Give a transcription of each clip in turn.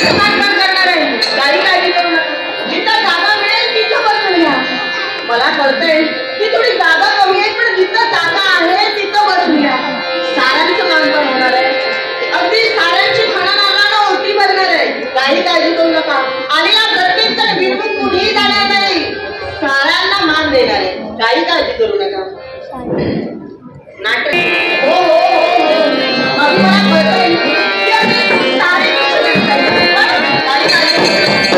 करणार आहे. काही काळजी करू नका. जिथं जागा मिळेल तिथं बसून घ्या. मला कळतंय की थोडी जागा कमी आहे, पण जिथं जागा आहे तिथं बसून घ्या. साऱ्यांचं काम पण होणार आहे. अगदी साऱ्यांची खाना नागाला ओटी भरणार आहे. काही काळजी करू नका. आणि या प्रत्येक जण बिलकुल कुणीही जाणार नाही. साऱ्यांना मान देणार आहे. काही काळजी करू नका. नाटक हो हो हो अगदी मला कळतंय की अगदी सारे काही काळजी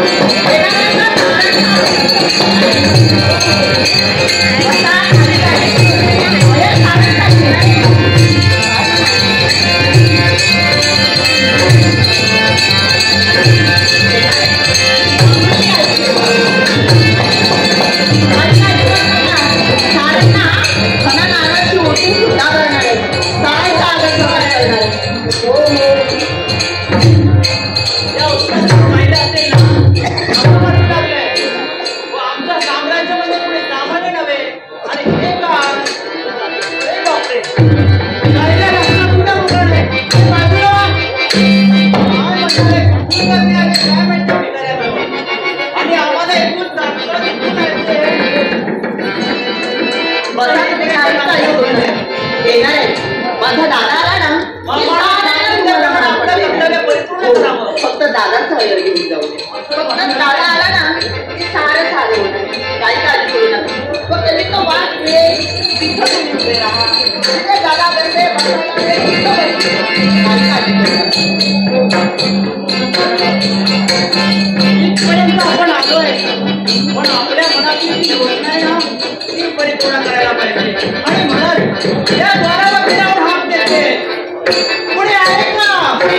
माझा दादा आला ना फक्त दादाच घेऊन जाऊ. फक्त दादा आला ना की सारं सारं होणार. काही काळजी करू नका. फक्त मी तो वाट तिथं तुम्ही उभे राहा. तिथे दादा बसले इथपर्यंत आपण आलोय, पण आपल्या मनातली जी योजना आहे ना ती परिपूर्ण करायला पाहिजे. आणि म्हणत या द्वाराला फिरावून हात देते. पुढे आहे का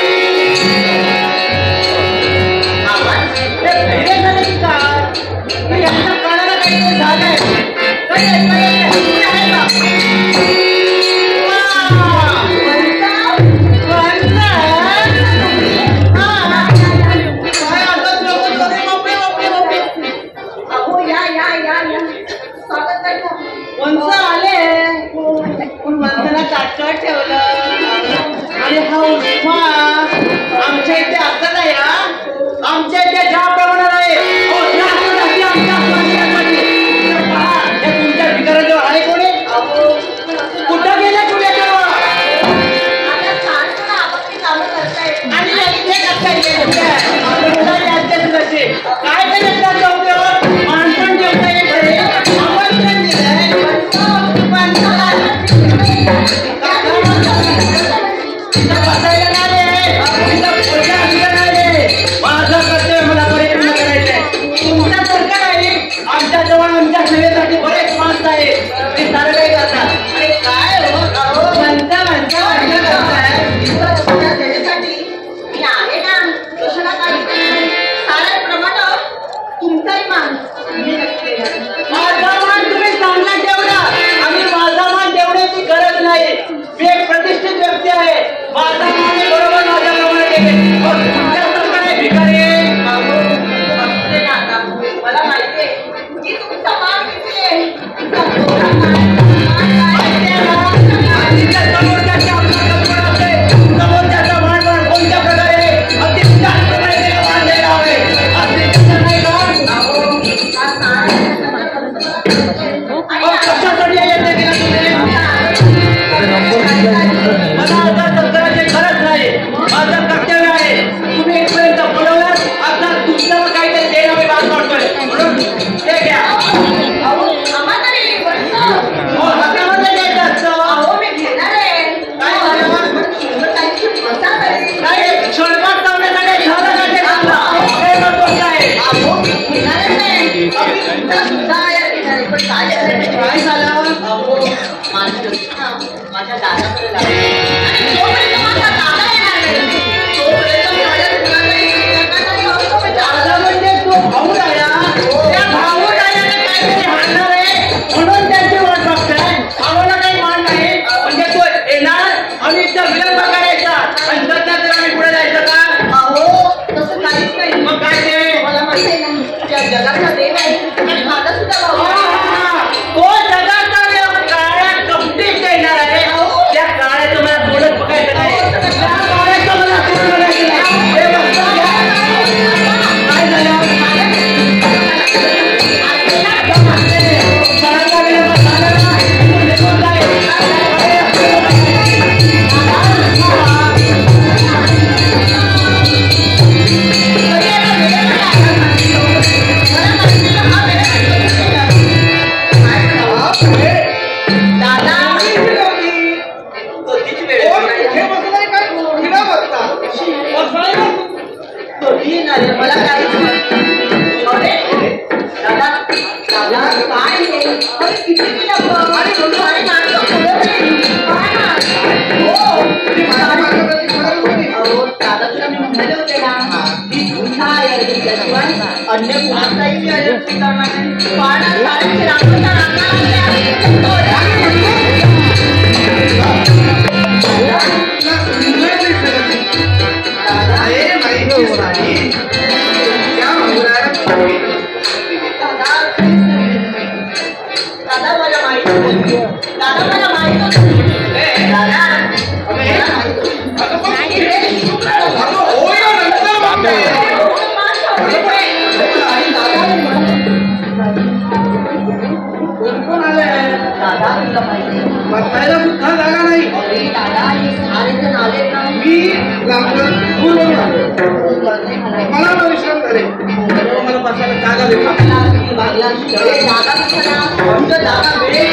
आवाज? हे धैर्य झाले की काय? यांच्या कानाला काहीतरी झालंय. काही आहे का? ताटकं ठेवलं आणि हा उष्मा आमच्या इथे असं नाही. आमच्या इथे ज्या प्रमाणात आहे तुमच्या ठिकाणी आहे कोणी कुठं गेले कुठे आणि काय माणसं जेवता येते आमंत्रण दिलंय. माझं कर्तव्य मला परिपूर्ण करायचंय. तुमच्या सरकार आहे आमच्या जवळ आमच्या सेवेसाठी बरेच माणसं आहे. ते सारं काही करतात. आणि काय म्हणता तुमच्या सेवेसाठी मी आहे ना. कशाला काही साऱ्याप्रमाणे तुमचाही मान मी नक्की माझा मान तुम्ही चांगला ठेवला. आणि माझा मान ठेवण्याची गरज नाही. मी एक प्रतिष्ठित व्यक्ती आहे. माझा मान बरोबर माझ्याप्रमाणे भिकारी मला माहिती आहे की तुमचा मान समोरच्याचा मान कोणत्या प्रकारे अगदी त्याचप्रमाणे मान द्यायला हवे. कशासाठी येते की मला आता सरकारची गरज नाही. माझं कर्तव्य आहे. तुम्ही इथपर्यंत बोलवलं आता तुमच्याला काहीतरी देणं मी भाग पाडतोय म्हणून ते घ्या. हातामध्ये द्यायचं असतं. मी घेणार आहे. काय झालं क्षणपात लावण्यासाठी झालं का ते सांगा. हे महत्वाचं आहे. काय झालं माझ्या दादाकडे दादा म्हणजे तो भाऊ राया. त्या भाऊ रायाने काहीतरी हाणणार आहे म्हणून त्यांची वाट बघताय. आम्हाला काही मान नाही. म्हणजे तो येणार आणि इथं विलंब करायचा आणि त्याच्यानंतर आम्ही पुढे जायचं का? अहो तसं काहीच नाही. मग काय ते मला माहिती आहे ना त्या जगाचा देव आहे आणि माझा सुद्धा भाऊ तो जगाचा देव काळ्या कपटीत येणार आहे. त्या काळ्याचं चालेल मला काहीच दादा दादा काय हे किती केलं आणि नाटक पुढे दादा तुला मी म्हणाले होते ना की तुझा त्याशिवाय अन्य कुणाचाही पाण्यात साडीचे रांगोळ्या दादा मला माहित दादा मला माहित दादा बसायला सुद्धा जागा नाही दादा सारे जण आले ना मी मला विश्राम झाले मला बसायला जागा भेटला दादा दादा वेळ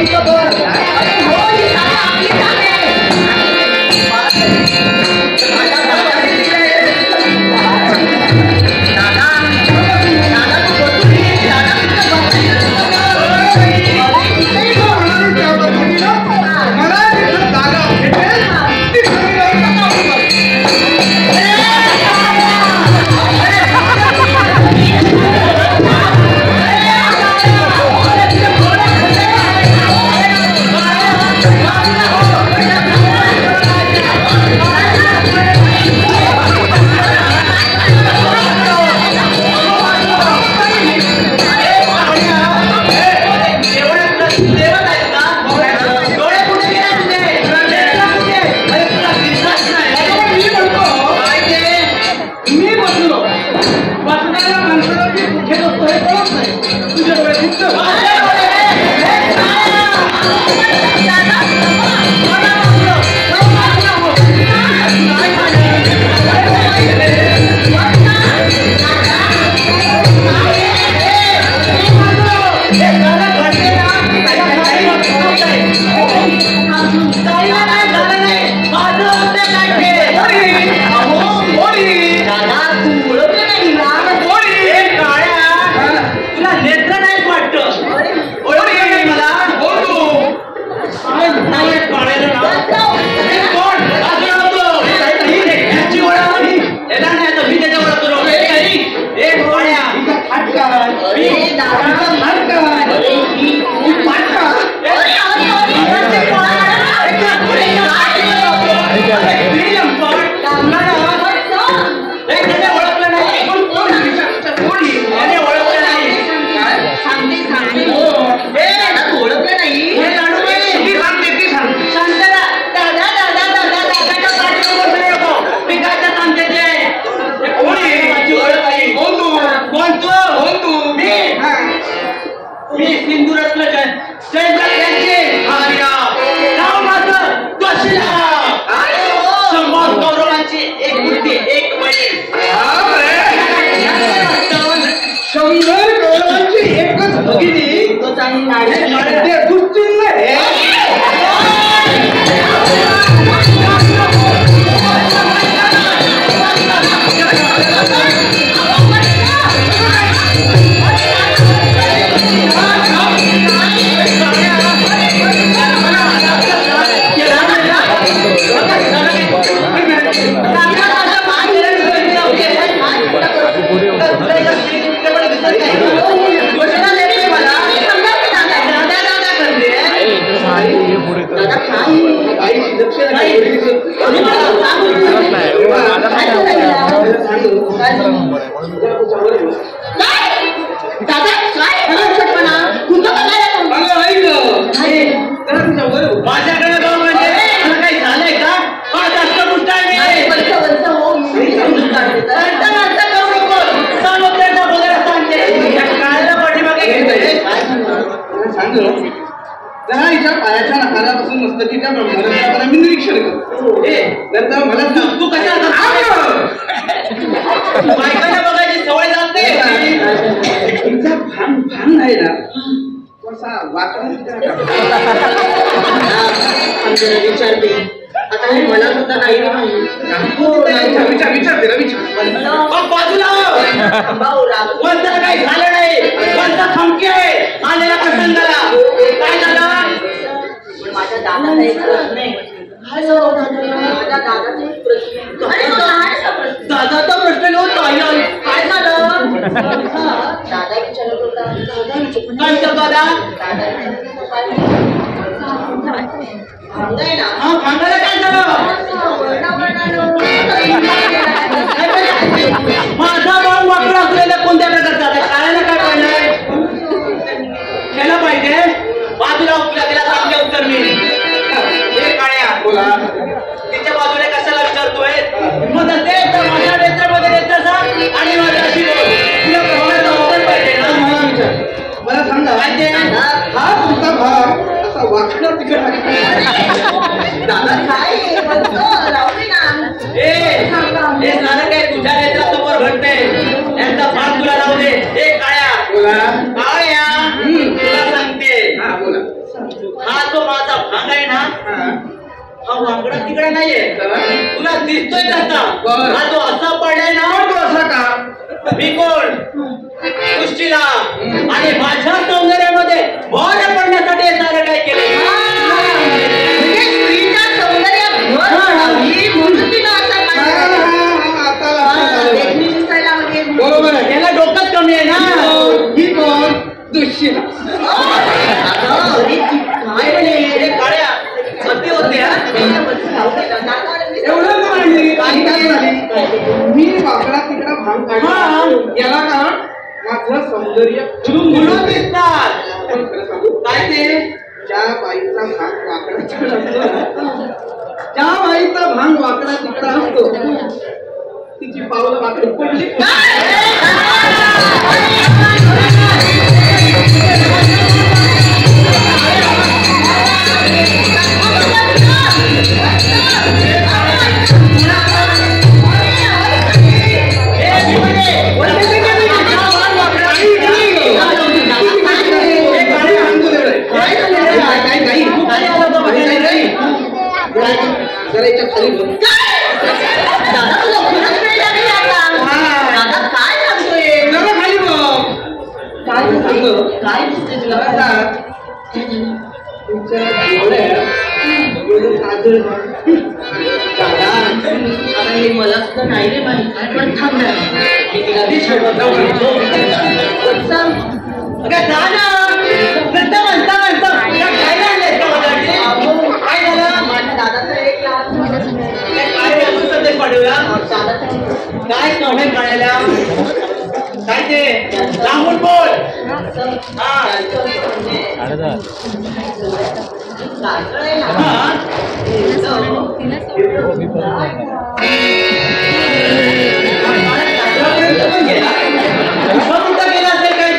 पायाच्या नकारापासून मस्तकीच्या ब्रह्मरथाला मी निरीक्षण करतो नंतर मला तू कशा बायकांना बघायची सवय जाते तिचा भान नाही ना विचारते आता हे मला सुद्धा नाही विचार बाजूला भाऊ राग कोणतं काही झालं नाही, कोणता खमकी आहे आलेला प्रसंगाला. काय झालं? पण माझ्या दादाचा एक प्रश्न आहे. माझ्या दादाचा एक प्रश्न आहे. दादाचा प्रश्न घेऊन काय झालं? दादा विचारत होता. काय विचार दादा? सांगाय ना. हा सांगायला काय झालं? माझा भाऊ वाकडा असलेल्या कोणत्या प्रकारचा आहे? काळ्याला काय पडलंय? केलं पाहिजे. बाजूला उठला त्याला चांगले उत्तर मी. हे काळ्या बोला. तिच्या बाजूला कशाला विचारतोय? मग ते तर माझ्या नेत्यामध्ये नेत्या सांग आणि माझ्या अशी बोल. तुला प्रभावाचा उत्तर पाहिजे ना. मला विचार. मला सांगा काय ते? हा तुमचा भाव असा वाकडा तिकड दादा काय आहे? बोलतो, राहू दे ना. हे सारं काही तुझ्या नेत्रासमोर घडते. यांचा भाग तुला राहू दे. हे काळ्या बोला. काळ्या तुला सांगते. हा बोला. हा जो माझा भाग आहे ना, हा वाकडा तिकडा नाहीये. तुला दिसतोय तसा. बरं. हा जो असा पडलाय ना, तो असा का? मी कोण? कुस्तीला आणि माझ्या सौंदर्यामध्ये भर पडण्यासाठी हे सारं काय केलं. म्हणजे स्त्रीच्या सौंदर्यात भर पडावी म्हणून तिनं असं काढलं. आता लक्षात आलं. देखणी दिसायला म्हणजे बरोबर आहे. त्याला डोकंच कमी आहे ना. ही कोण? दुष्यला. काय म्हणे हे काळ्या सती होते हा. एवढं का मांडली? काही काय झाली? मी वाकडा तिकडा भाग काढला. याला का माझं सौंदर्य खुलून मुलं दिसतात. पण खरं सांगू काय ते? ज्या बाईचा भाग वाकडा तिकडा असतो ना, ज्या बाईचा भाग वाकडा तिकडा असतो तिची पावलं वाकडी पडली. जरा याच्या खाली बघ. दादा तुला खरंच वेळ लागली आता. दादा काय सांगतोय? जरा खाली बघ. काय सांगतो. काय दिसतंय तुला? आता तुमच्या डोळ्यात एवढं काजळ दादा आता हे मला सुद्धा नाही रे माहिती. पण थांब ना, मी तिला विचारतो. अगं जा ना. म्हणता म्हणता म्हणता काय झालंय का माझ्याकडे? काय झालं? माझ्या दादाचं एक काय अजून सध्या पडूया. दादाचं काय कमेंट काढायला? काय ते सांगून बोल. हा हा. कुठं गेला असेल काय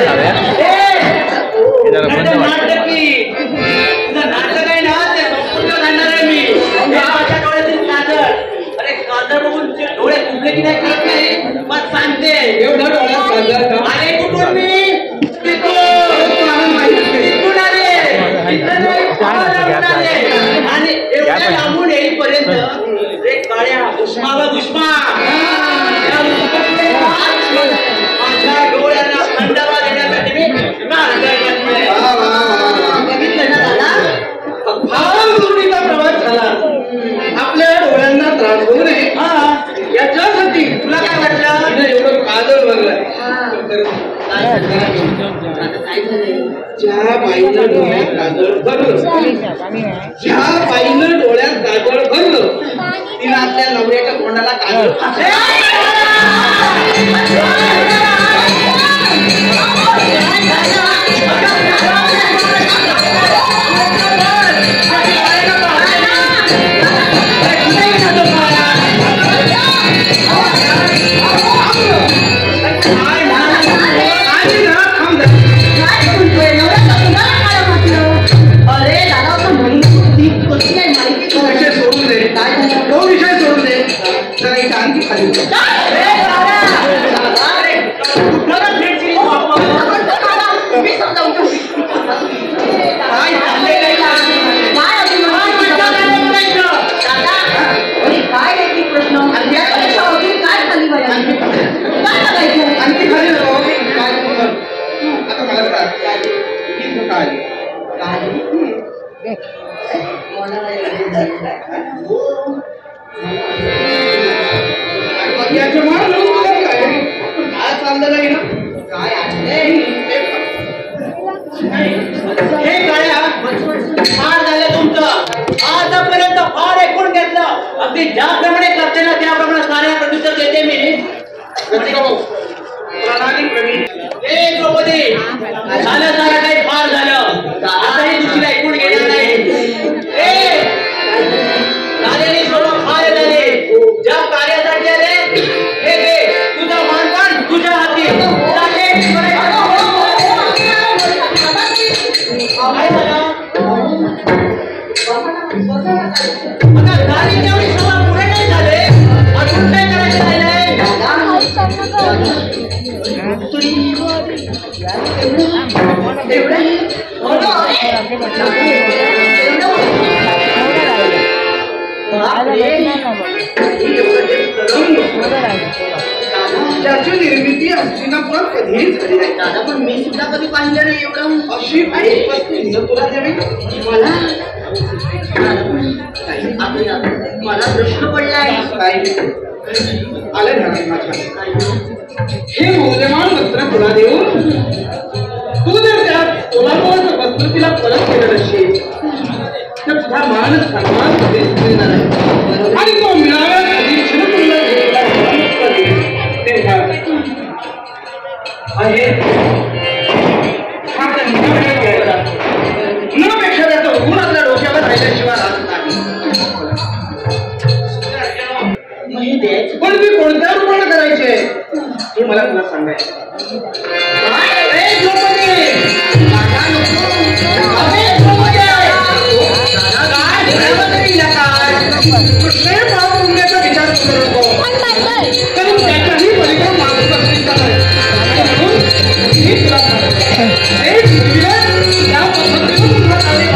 नाटकी तुझं नाटक आहे ना, ते संपूर्ण घालणार आहे मी. माझ्या डोळ्यातील काजळ. अरे काजळ बघून डोळे कुठले की नाही कळत नाही. पण सांगते एवढं डोळ्यात काजळ का? अरे कुठून मी तिथून आले. आणि एवढ्या लांबून येईपर्यंत एक काळ्या उष्माला उष्मा माझ्या डोळ्यांना थंडावा देण्यासाठी मी नाटक घातलंय. बघितलं ना दादा? फार जोडीचा प्रवास झाला. आपल्या डोळ्यांना त्रास होऊ नये याच्यासाठी तुला काय वाटलं? तिने एवढं काजळ भरलंय. काय झालंय? ज्या बाईनं डोळ्यात काजळ भरलं, ज्या बाईनं डोळ्यात काजळ भरलं तिने आपल्या नवऱ्याच्या तोंडाला काजळ अरे दादा असं म्हणून कशी काय माहिती? तो विषय सोडून दे. तो विषय सोडून दे. जरा इथं आणखी खाली बघ. मी समजावून काय चाललंय काय काय प्रश्न काय झाली काय बघायचं आणलं नाही ना? काय आहे हे काळ्या फार झालं तुमचं. आतापर्यंत फार ऐकून घेतलं. अगदी ज्याप्रमाणे करते ना त्याप्रमाणे साऱ्या प्रत्युत्तर देते मी. प्रणाली प्रवीण. हे द्रौपदी, झालं सारं काही फार झालं. आताही दुसरी ऐकून घेणार नाही. झालेली सर्व फार झाले. ज्या कार्यासाठी आले हे घे. तुझा मानपान तुझ्या हाती. काय झालं? आता झाली तेवढी सभा पुढे नाही झाले. अजून काय करायचं राहिलंय? ज्याची निर्मिती हस्तिनापुरात कधीच झाली नाही. दादा पण मी सुद्धा कधी पाहिलं नाही एवढं. अशी आणि वस्तू तुला द्यावी मला मला प्रश्न पडलाय. काय आलं घरात माझ्या. हे मौल्यवान वस्त्र तुला देऊन तू जर त्या कोल्हापुराचं वस्त्र तिला परत केलं नसेल तर तुझा मान सन्मान कधीच मिळणार आहे. आणि तो मिळाव्यासाठी शिवतुल्य घेतला आहे. गुणापेक्षा त्याचा गुण आपल्या डोक्यावर राहिल्याशिवाय राहत नाही. पण मी कोणत्या रूपाने करायचे हे मला तुला सांगायचं. कृष्ण विचार करतो कारण त्याच्याही परिक्रम मागत असतील का नाही. मी तुला त्या पद्धतीने तुला काय